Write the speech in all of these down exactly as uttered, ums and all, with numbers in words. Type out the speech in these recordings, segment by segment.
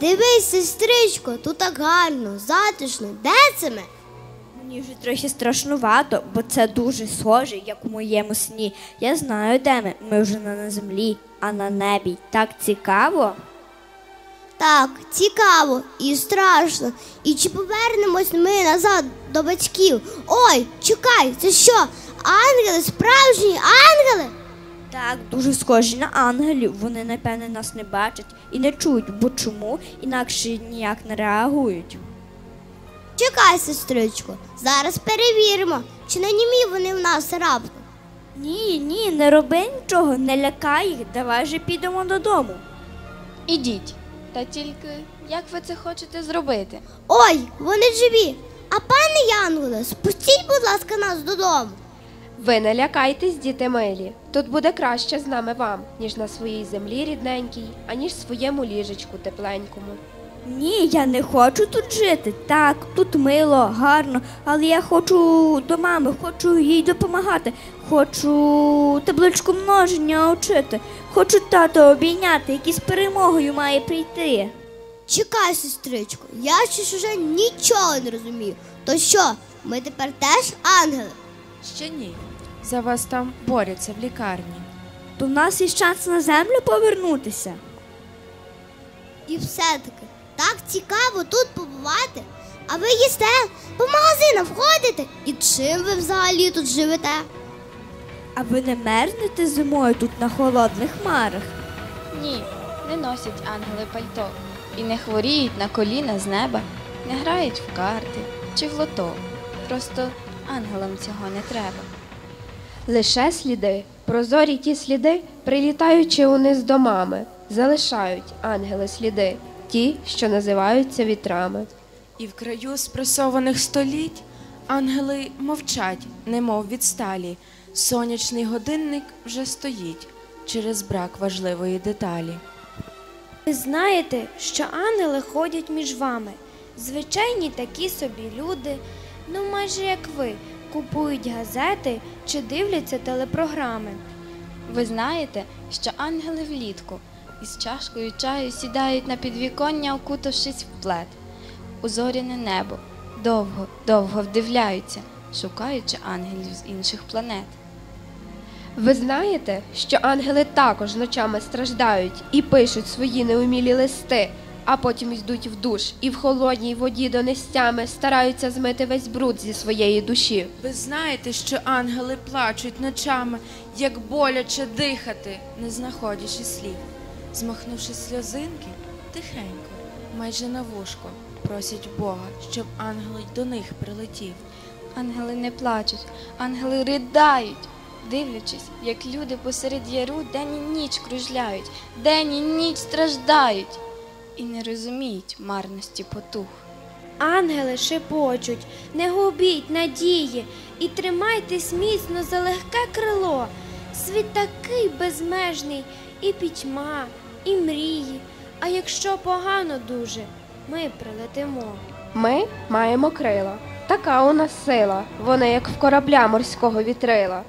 Дивись, сестричко, тут так гарно, затишно. Де це ми? Мені вже трохи страшнувато, бо це дуже схоже, як у моєму сні. Я знаю, де ми. Ми вже не на землі, а на небі. Так цікаво. Так, цікаво і страшно. І чи повернемось ми назад до батьків? Ой, чекай, це що? Ангели, справжні ангели? Так, дуже схожі на ангелів. Вони, напевне, нас не бачать і не чують, бо чому інакше ніяк не реагують. Чекай, сестричко, зараз перевіримо, чи не німі вони в нас раптом. Ні, ні, не роби нічого, не лякай їх, давай же підемо додому. Ідіть. Та тільки, як ви це хочете зробити? Ой, вони живі. А пане Янголе, спустіть, будь ласка, нас додому. Ви не лякайтесь, діти милі. Тут буде краще з нами вам, ніж на своїй землі рідненькій, аніж своєму ліжечку тепленькому. Ні, я не хочу тут жити. Так, тут мило, гарно, але я хочу до мами, хочу їй допомагати, хочу табличку множення учити, хочу тата обійняти, який з перемогою має прийти. Чекай, сестричко, я щось уже нічого не розумію. То що, ми тепер теж ангели? Ще ні. За вас там борються в лікарні. То в нас є шанс на землю повернутися. І все-таки, так цікаво тут побувати. А ви їсте, по магазинам входите? І чим ви взагалі тут живете? А ви не мерзнете зимою тут на холодних хмарах? Ні, не носять ангели пальто. І не хворіють на коліна з неба, не грають в карти чи в лото. Просто ангелам цього не треба. Лише сліди, прозорі ті сліди, прилітаючи униз до мами, залишають ангели сліди, ті, що називаються вітрами. І в краю спресованих століть ангели мовчать, немов відсталі. Сонячний годинник вже стоїть через брак важливої деталі. Ви знаєте, що ангели ходять між вами. Звичайні такі собі люди, ну майже як ви, купують газети чи дивляться телепрограми. Ви знаєте, що ангели влітку із чашкою чаю сідають на підвіконня, окутавшись в плед. У зоряне небо довго, довго вдивляються, шукаючи ангелів з інших планет. Ви знаєте, що ангели також ночами страждають і пишуть свої неумілі листи, а потім йдуть в душ і в холодній воді донестями стараються змити весь бруд зі своєї душі. Ви знаєте, що ангели плачуть ночами, як боляче дихати, не знаходячи слів. Змахнувши сльозинки, тихенько, майже на вушко, просять Бога, щоб ангел й до них прилетів. Ангели не плачуть, ангели riдають, дивлячись, як люди посеред яру день і ніч кружляють, день і ніч страждають і не розуміють марності потух. Ангели шепочуть, не губіть надії і тримайтесь міцно за легке крило. Світ такий безмежний, і пітьма, і мрії. А якщо погано дуже, ми прилетимо. Ми маємо крила. Така у нас сила, вони як в корабля морського вітрила.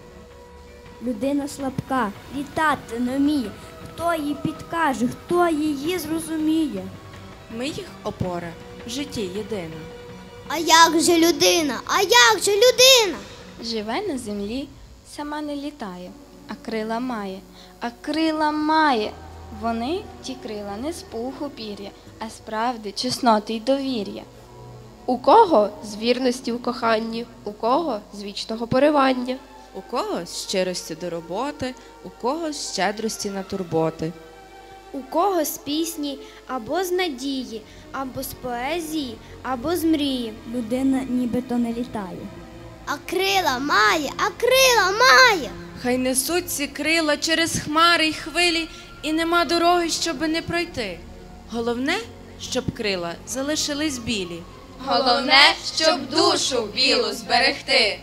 Людина слабка, літати не вміє. Хто їй підкаже, хто її зрозуміє? Ми їх опора в житті єдина. А як же людина? А як же людина? Живе на землі, сама не літає, а крила має, а крила має. Вони, ті крила, не з пуху пір'я, а з правди, чесноти й довір'я. У кого з вірності в коханні, у кого з вічного поривання. У когось з щирості до роботи, у когось з щедрості на турботи. У кого з пісні, або з надії, або з поезії, або з мрії. Людина нібито не літає. А крила має, а крила має. Хай несуть ці крила через хмари й хвилі, і нема дороги, щоби не пройти. Головне, щоб крила залишились білі. Головне, щоб душу білу зберегти.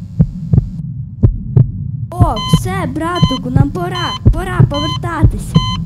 О, все, братику, нам пора, пора повертатися.